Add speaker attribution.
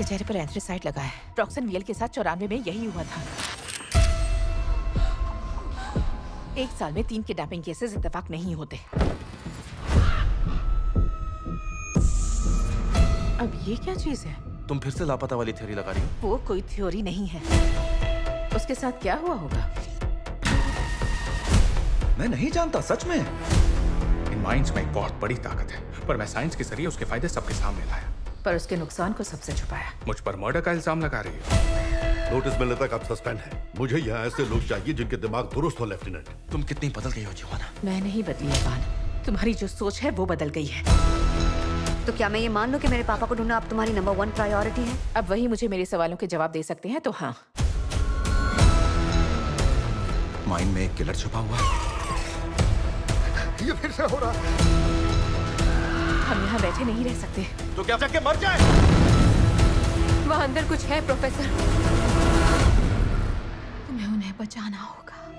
Speaker 1: चेहरे पर एंथ्रेसाइड लगा है। प्रॉक्सन के साथ 94 में यही हुआ था। 1 साल में 3 किडनैपिंग केसेस इत्तेफाक नहीं होते। अब ये क्या चीज है?
Speaker 2: तुम फिर से लापता वाली थ्योरी लगा रही हो?
Speaker 1: वो कोई थ्योरी नहीं है। उसके साथ क्या हुआ होगा?
Speaker 3: मैं नहीं जानता, सच में।
Speaker 4: इन माइंड्स में एक बहुत बड़ी ताकत है, पर मैं साइंस के जरिए उसके फायदे सबके सामने लाया।
Speaker 1: पर उसके नुकसान को सबसे छुपाया।
Speaker 4: मुझ पर मर्डर का इल्जाम लगा रही है।
Speaker 5: नोटिस मिलने तक आप सस्पेंड है। मुझे यहाँ ऐसे लोग चाहिए जिनके दिमाग दुरुस्त हो, लेफ्टिनेंट।
Speaker 2: तुम कितनी बदल गई हो जोआना।
Speaker 1: मैं नहीं बदली इरफान, तुम्हारी जो सोच है वो बदल गई है।
Speaker 6: तो क्या मैं ये मान लूं कि मेरे पापा को ढूंढना अब तुम्हारी नंबर 1 प्रायोरिटी है?
Speaker 1: अब वही मुझे मेरे सवालों के जवाब दे सकते हैं, तो हाँ।
Speaker 3: माइंड में एक किलर छुपा हुआ है।
Speaker 5: ये फिर से हो रहा है।
Speaker 1: हम यहाँ बैठे नहीं रह सकते।
Speaker 2: तो क्या जाके मर जाए?
Speaker 1: वहाँ अंदर कुछ है प्रोफेसर, तुम्हें उन्हें बचाना होगा।